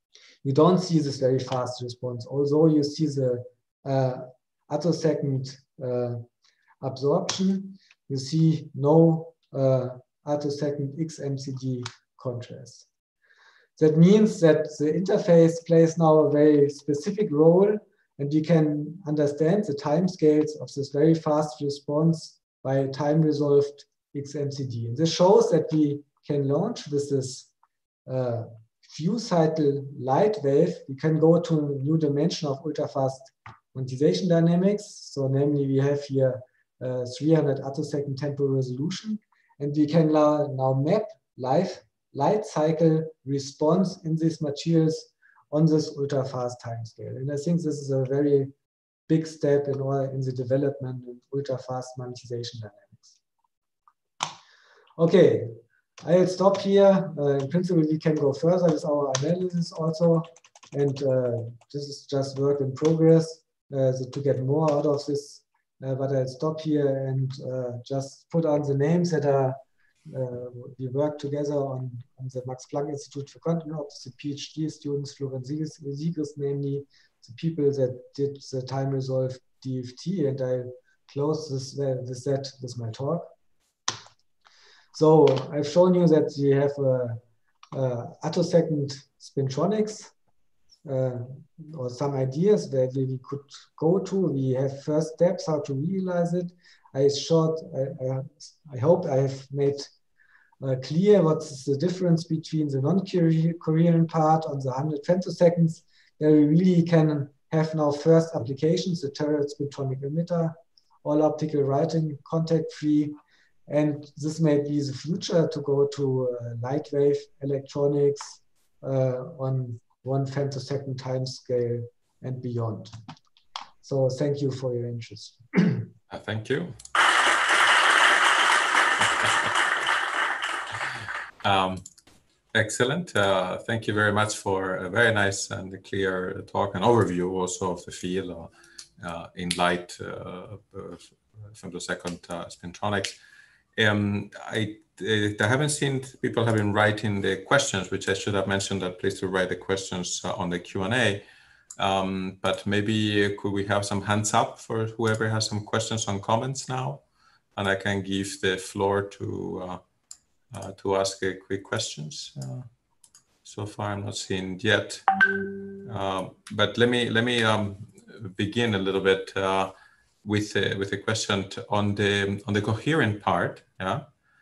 you don't see this very fast response. Although you see the uh, attosecond uh, absorption, you see no uh, attosecond X M C D contrast. That means that the interface plays now a very specific role, and you can understand the time scales of this very fast response by time-resolved X M C D. And this shows that we can launch with this uh, few cycle light wave. We can go to a new dimension of ultra-fast quantization dynamics. So namely, we have here uh, three hundred attosecond temporal resolution, and we can now, now map live light cycle response in these materials on this ultra-fast time scale. And I think this is a very big step in, all, in the development of ultra-fast magnetization dynamics. Okay, I'll stop here. Uh, in principle, we can go further with our analysis also. And uh, this is just work in progress uh, so to get more out of this. Uh, but I'll stop here and uh, just put on the names that are Uh, we work together on, on the Max Planck Institute for Quantum Optics, the PhD students, Florian Siegers, namely the people that did the time-resolved D F T, and I close this with that with my talk. So I've shown you that we have a, a attosecond spintronics, uh, or some ideas where we could go to. We have first steps how to realize it. I short. I, I, I hope I have made uh, clear what's the difference between the non-coherent part on the one hundred femtoseconds, where we really can have now first applications, the toroid spintronic emitter, all optical writing, contact-free, and this may be the future to go to uh, light wave electronics uh, on one femtosecond time scale and beyond. So thank you for your interest. Uh, thank you. um, excellent. Uh, thank you very much for a very nice and clear talk and overview also of the field uh, uh, in light uh, femtosecond uh, spintronics. Um, I, I haven't seen people have been writing the questions, which I should have mentioned that please to write the questions uh, on the Q and A. Um, but maybe could we have some hands up for whoever has some questions or comments now, and I can give the floor to uh, uh, to ask uh, quick questions. Uh, so far, I'm not seeing yet, uh, but let me let me um, begin a little bit uh, with uh, with a question on the on the coherent part. Yeah,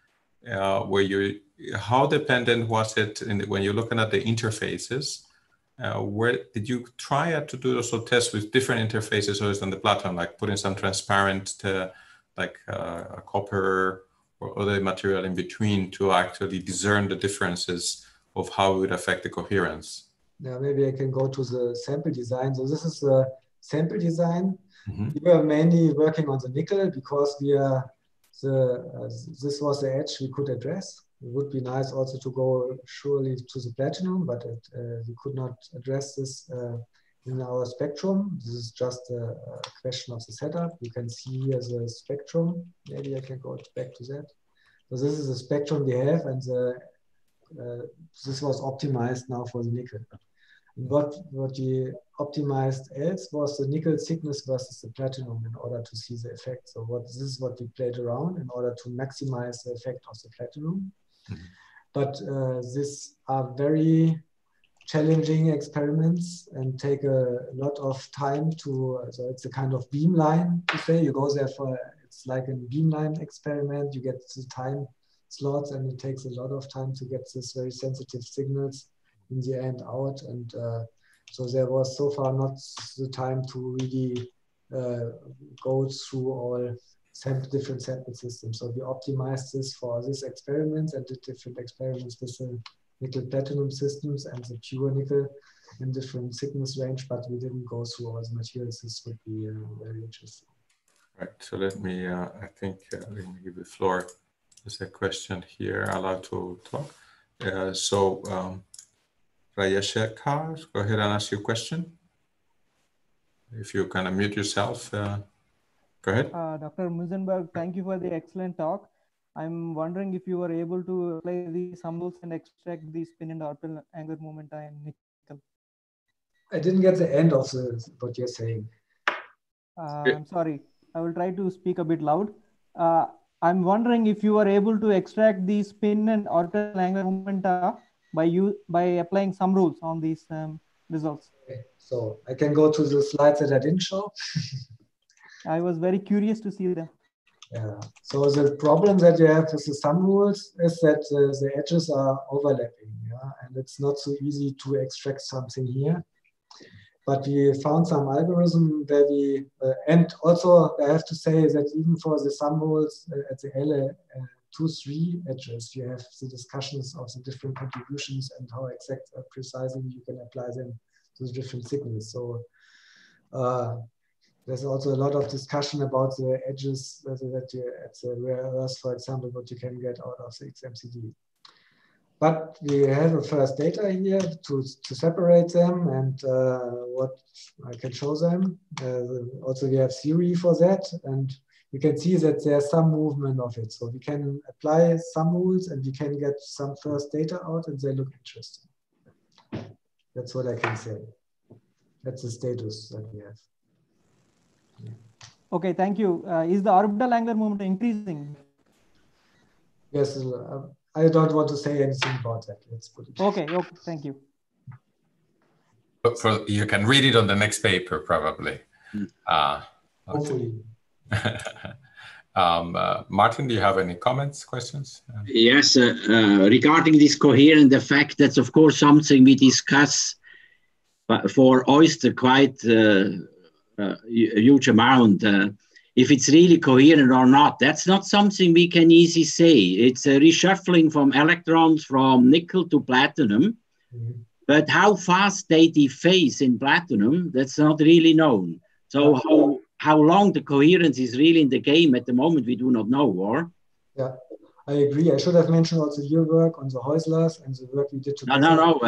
uh, where you how dependent was it in the, when you're looking at the interfaces? Uh, where did you try to do also tests with different interfaces other than the platinum, like putting some transparent, uh, like uh, a copper or other material in between to actually discern the differences of how it would affect the coherence? Yeah, maybe I can go to the sample design. So this is the sample design. Mm-hmm. We were mainly working on the nickel because we are the uh, this was the edge we could address. It would be nice also to go surely to the platinum, but it, uh, we could not address this uh, in our spectrum. This is just a, a question of the setup. You can see here the spectrum. Maybe I can go back to that. So this is the spectrum we have, and the, uh, this was optimized now for the nickel. And what, what we optimized else was the nickel thickness versus the platinum in order to see the effect. So what, this is what we played around in order to maximize the effect of the platinum. Mm-hmm. But uh, these are very challenging experiments and take a lot of time to, uh, so it's a kind of beamline to say. You go there for, it's like a beamline experiment. You get the time slots and it takes a lot of time to get these very sensitive signals in the end out. And uh, so there was so far not the time to really uh, go through all sample, different sample systems. So we optimized this for this experiments and did different experiments with the nickel platinum systems and the pure nickel in different thickness range, but we didn't go through all the materials. This would be uh, very interesting. Right, so let me, uh, I think, uh, let me give the floor. There's a question here, allowed to talk. Uh, so, um, Rayashekar, go ahead and ask your question. If you can unmute yourself, uh, go ahead. Uh, Doctor Muizenberg, thank you for the excellent talk. I'm wondering if you were able to apply these sum rules and extract the spin and orbital angular momenta in nickel. I didn't get the end of the, what you're saying. Uh, I'm sorry. I will try to speak a bit loud. Uh, I'm wondering if you are able to extract the spin and orbital angular momenta by you by applying some rules on these um, results. Okay. So I can go to the slides that I didn't show. I was very curious to see them. Yeah. So the problem that you have with the sum rules is that uh, the edges are overlapping, yeah, and it's not so easy to extract something here. But we found some algorithm where we, uh, and also I have to say that even for the sum rules uh, at the L uh, two three edges, you have the discussions of the different contributions and how exact uh, precisely you can apply them to the different signals. So uh, there's also a lot of discussion about the edges uh, that you, at the rare earth, for example, what you can get out of the X M C D. But we have a first data here to, to separate them and uh, what I can show them. Uh, also, we have theory for that, and you can see that there's some movement of it. So we can apply some rules and we can get some first data out and they look interesting. That's what I can say. That's the status that we have. Yeah. Okay, thank you. Uh, is the orbital angular moment increasing? Yes, uh, I don't want to say anything about that. Let's put it. Okay, okay, thank you. But for, you can read it on the next paper, probably. Mm. Uh, Hopefully. um, uh, Martin, do you have any comments, questions? Yes, uh, uh, regarding this coherent effect, that's of course something we discuss but for Oyster quite uh, uh, a huge amount. Uh, If it's really coherent or not, that's not something we can easily say. It's a reshuffling from electrons from nickel to platinum. Mm-hmm. But how fast they dephase in platinum, that's not really known. So yeah. how, how long the coherence is really in the game at the moment, we do not know, or? Yeah, I agree. I should have mentioned also your work on the Heuslers and the work we did together. No, no, no.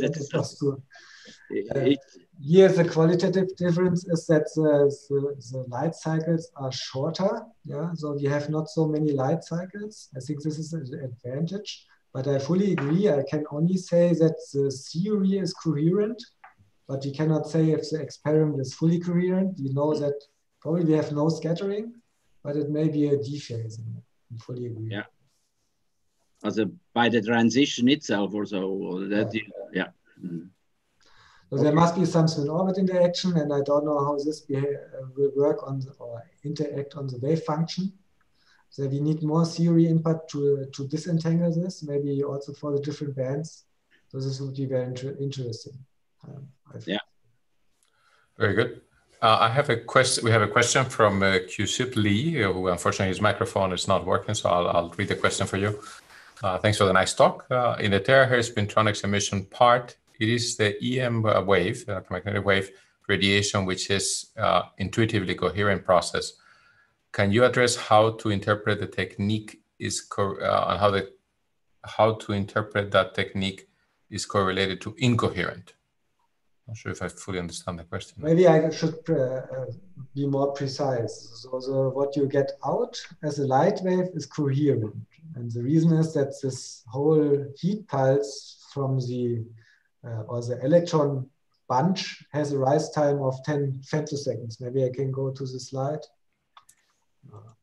Uh, here, the qualitative difference is that the, the, the light cycles are shorter. Yeah, so we have not so many light cycles. I think this is an advantage. But I fully agree. I can only say that the theory is coherent, but we cannot say if the experiment is fully coherent. We know that probably we have no scattering, but it may be a dephasing. I fully agree. Yeah. Also by the transition itself, or so. Or that, yeah. yeah. Mm. So there must be some spin-orbit interaction, and I don't know how this will work on the, or interact on the wave function. So we need more theory input to, to disentangle this, maybe also for the different bands. So this would be very inter interesting. Um, I think. Yeah. Very good. Uh, I have a question. We have a question from uh, Q-Sip Lee, who unfortunately his microphone is not working, so I'll, I'll read the question for you. Uh, thanks for the nice talk. Uh, in the terahertz spintronics emission part, it is the E M wave, the electromagnetic wave radiation, which is uh, intuitively coherent process. Can you address how to interpret the technique is uh, and how the how to interpret that technique is correlated to incoherent? Not sure if I fully understand the question. Maybe I should uh, be more precise. So the, what you get out as a light wave is coherent, and the reason is that this whole heat pulse from the Uh, or the electron bunch has a rise time of ten femtoseconds. Maybe I can go to the slide. Uh,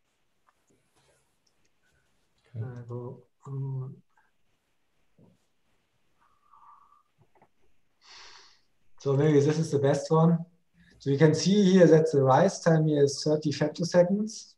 okay. uh, go, um, so maybe this is the best one. So you can see here that the rise time here is thirty femtoseconds.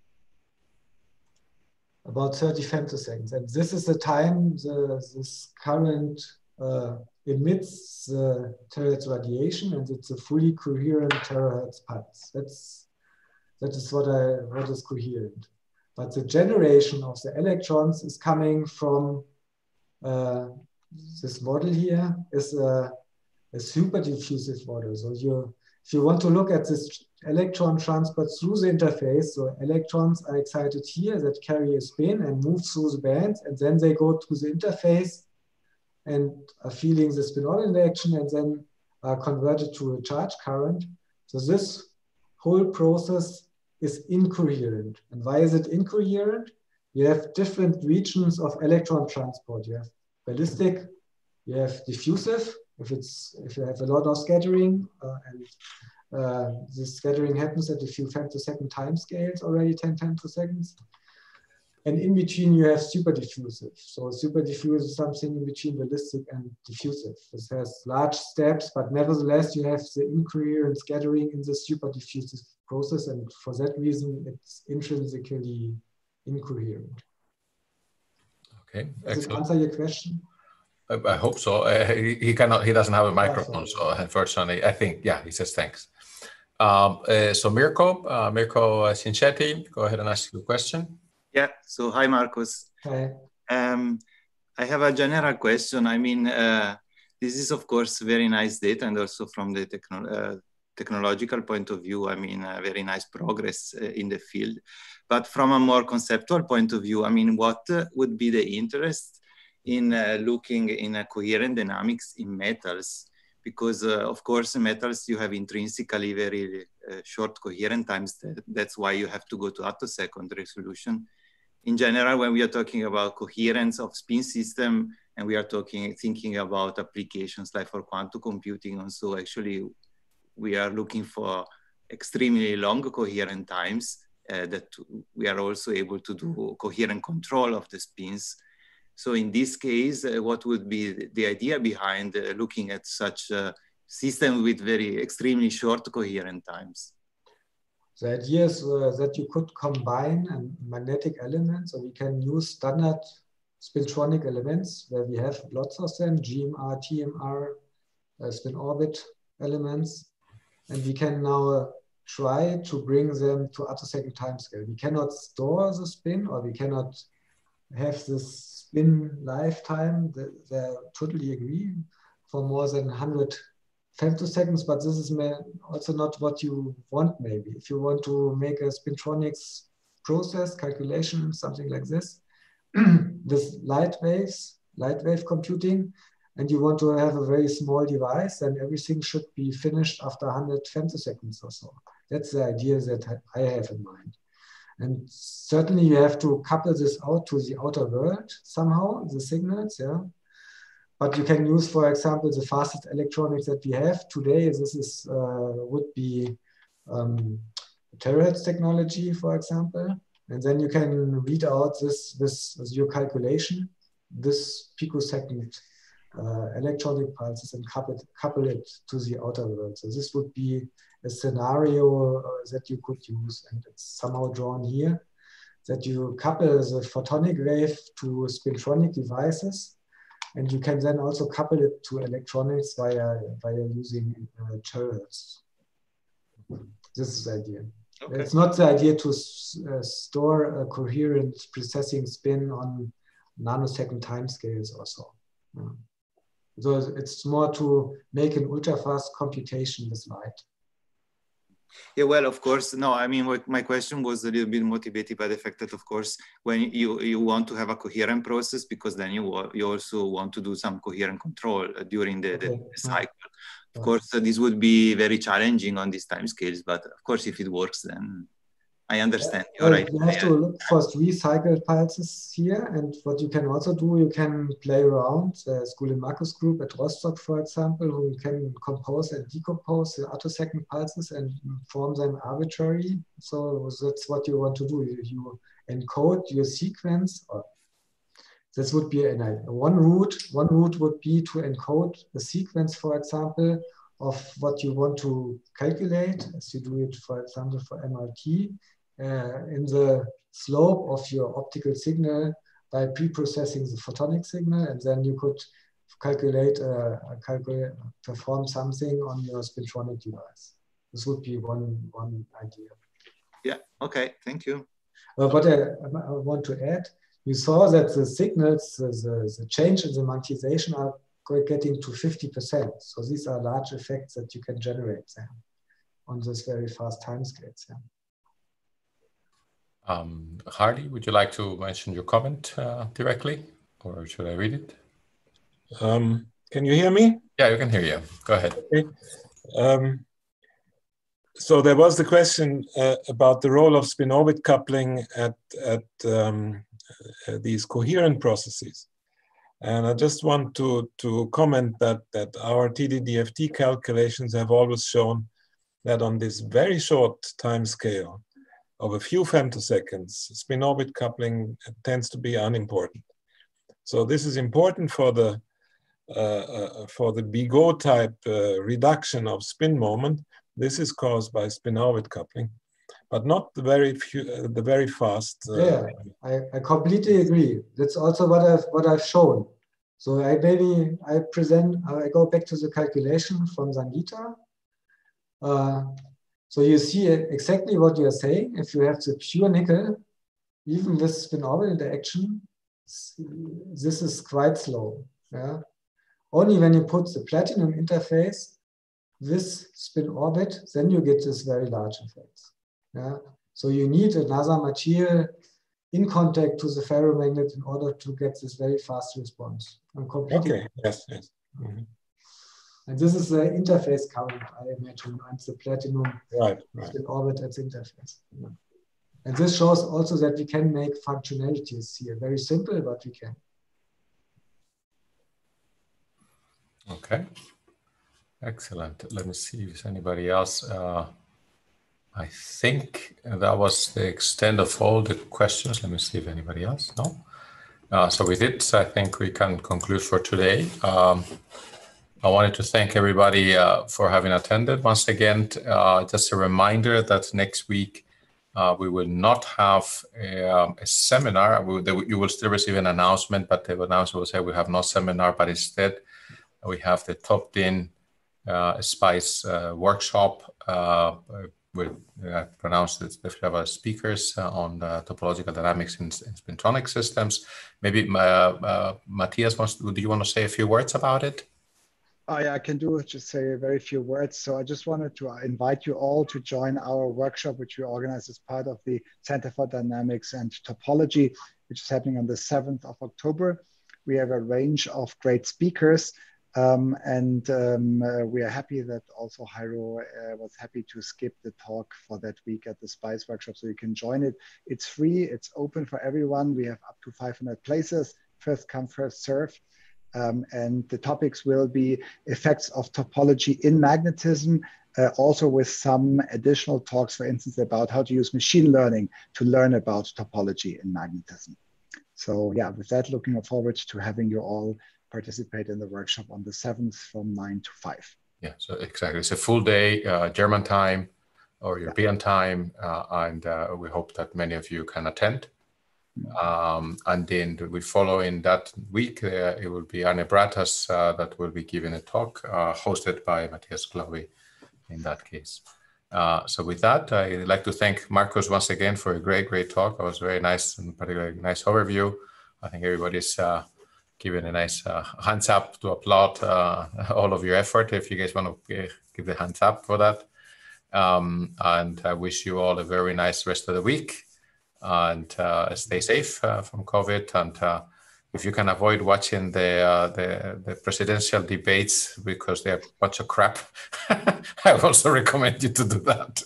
About thirty femtoseconds. And this is the time the, this current Uh, emits the terahertz radiation, and it's a fully coherent terahertz pulse. That's that is what I what is coherent. But the generation of the electrons is coming from uh, this model here is a, a super diffusive model. So you if you want to look at this electron transport through the interface, so electrons are excited here that carry a spin and move through the bands, and then they go to the interface and are feeling the spin-on interaction and then are converted to a charge current. So this whole process is incoherent. And why is it incoherent? You have different regions of electron transport. You have ballistic, you have diffusive, If it's if you have a lot of scattering uh, and uh, this scattering happens at a few femtosecond time scales already, ten femtoseconds. And in between you have super diffusive. So super diffusive is something in between ballistic and diffusive. This has large steps, but nevertheless you have the incoherent scattering in the super diffusive process, and for that reason it's intrinsically incoherent. Okay, does excellent. it answer your question? I, I hope so. Uh, he, he cannot. He doesn't have a microphone, so unfortunately, I think yeah. He says thanks. Um, uh, so Mirko, uh, Mirko Cincetti, go ahead and ask your question. Yeah. So hi, Marcus. Hi. Um, I have a general question. I mean, uh, this is of course very nice data, and also from the techno uh, technological point of view, I mean, uh, very nice progress uh, in the field. But from a more conceptual point of view, I mean, what uh, would be the interest in uh, looking in a coherent dynamics in metals? Because uh, of course, in metals, you have intrinsically very uh, short coherent times. That's why you have to go to attosecond resolution. In general, when we are talking about coherence of spin system, and we are talking, thinking about applications like for quantum computing, and so actually we are looking for extremely long coherent times uh, that we are also able to do coherent control of the spins. So in this case, uh, what would be the idea behind uh, looking at such a system with very extremely short coherent times? The idea is uh, that you could combine um, magnetic elements, so we can use standard spintronic elements where we have lots of them, G M R, T M R, uh, spin orbit elements, and we can now uh, try to bring them to attosecond timescale. We cannot store the spin, or we cannot have this spin lifetime, they totally agree, for more than one hundred femtoseconds, but this is also not what you want maybe. If you want to make a spintronics process, calculation, something like this, with light waves, light wave computing, and you want to have a very small device, then everything should be finished after one hundred femtoseconds or so. That's the idea that I have in mind. And certainly you have to couple this out to the outer world somehow, the signals, yeah. But you can use, for example, the fastest electronics that we have today. This is uh, would be um, terahertz technology, for example. And then you can read out this, this as your calculation, this picosecond uh, electronic pulses, and couple it, couple it to the outer world. So this would be a scenario uh, that you could use, and it's somehow drawn here, that you couple the photonic wave to spintronic devices, and you can then also couple it to electronics via, via using uh, terahertz. This is the idea. Okay. It's not the idea to uh, store a coherent processing spin on nanosecond timescales or so. Yeah. So it's more to make an ultra-fast computation with light. Yeah, well, of course, no, I mean, what my question was a little bit motivated by the fact that, of course, when you, you want to have a coherent process, because then you, you also want to do some coherent control during the, okay. the, the cycle. Of course, uh, this would be very challenging on these time scales, but of course, if it works, then I understand. Yeah, your well, idea. You have to look for three cycle pulses here, and what you can also do, you can play around. There's Gulin Marcus group at Rostock, for example, who can compose and decompose the attosecond pulses and form them arbitrary. So that's what you want to do. You, you encode your sequence. Or this would be an, one route. One route would be to encode a sequence, for example, of what you want to calculate, as you do it, for example, for M R T. Uh, in the slope of your optical signal by pre-processing the photonic signal, and then you could calculate, uh, calculate, perform something on your spintronic device. This would be one, one idea. Yeah, okay, thank you. Uh, but I, I want to add, you saw that the signals, the, the, the change in the magnetization are getting to fifty percent. So these are large effects that you can generate there on this very fast timescales. Yeah. Um, Hardy, would you like to mention your comment uh, directly, or should I read it? Um, can you hear me? Yeah, you can hear you. Go ahead. Okay. Um, so there was the question uh, about the role of spin-orbit coupling at, at um, uh, these coherent processes. And I just want to, to comment that, that our T D D F T calculations have always shown that on this very short time scale of a few femtoseconds, spin-orbit coupling tends to be unimportant. So this is important for the uh, uh, for the Bigot type uh, reduction of spin moment. This is caused by spin-orbit coupling, but not the very few, uh, the very fast. Uh, yeah, I, I completely agree. That's also what I've what I've shown. So I maybe I present. I go back to the calculation from Sangeeta. Uh, so you see exactly what you are saying. If you have the pure nickel, even with spin-orbit interaction, this is quite slow. Yeah. Only when you put the platinum interface with spin-orbit, then you get this very large effects. Yeah. So you need another material in contact to the ferromagnet in order to get this very fast response. Okay. Yes. Yes. Mm-hmm. And this is the interface count, I imagine, and the platinum right, right. spin-orbit at the interface. Yeah. And this shows also that we can make functionalities here. Very simple, but we can. Okay. Excellent. Let me see if there's anybody else. Uh, I think that was the extent of all the questions. Let me see if anybody else. No. Uh, so with it, I think we can conclude for today. Um, I wanted to thank everybody uh, for having attended. Once again, uh, just a reminder that next week uh, we will not have a, um, a seminar. We, the, you will still receive an announcement, but the announcement will say we have no seminar, but instead we have the Top-D uh, SPICE uh, workshop. Uh, we'll uh, pronounce the special speakers uh, on the topological dynamics in, in spintronic systems. Maybe uh, uh, Matthias, wants to, do you want to say a few words about it? Oh, yeah, I can do just say a very few words. So I just wanted to invite you all to join our workshop, which we organize as part of the Center for Dynamics and Topology, which is happening on the seventh of October. We have a range of great speakers. Um, and um, uh, we are happy that also Jairo uh, was happy to skip the talk for that week at the SPICE workshop, so you can join it. It's free, it's open for everyone. We have up to five hundred places, first come, first serve. Um, and the topics will be effects of topology in magnetism, uh, also with some additional talks, for instance, about how to use machine learning to learn about topology in magnetism. So yeah, with that, looking forward to having you all participate in the workshop on the seventh from nine to five. Yeah, so exactly. It's a full day, uh, German time or European yeah. time, uh, and uh, we hope that many of you can attend. Um, and then we follow in that week, uh, it will be Arne Bratas uh, that will be giving a talk uh, hosted by Matthias Glaue in that case. Uh, so with that, I'd like to thank Marcus once again for a great, great talk. It was very nice and particularly nice overview. I think everybody's uh, giving a nice uh, hands up to applaud uh, all of your effort if you guys want to give the hands up for that. Um, and I wish you all a very nice rest of the week. And uh, stay safe uh, from COVID. And uh, if you can avoid watching the, uh, the the presidential debates because they're a bunch of crap, I also recommend you to do that.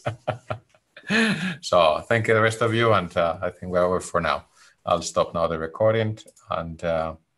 So thank you, the rest of you. And uh, I think we're over for now. I'll stop now the recording and uh,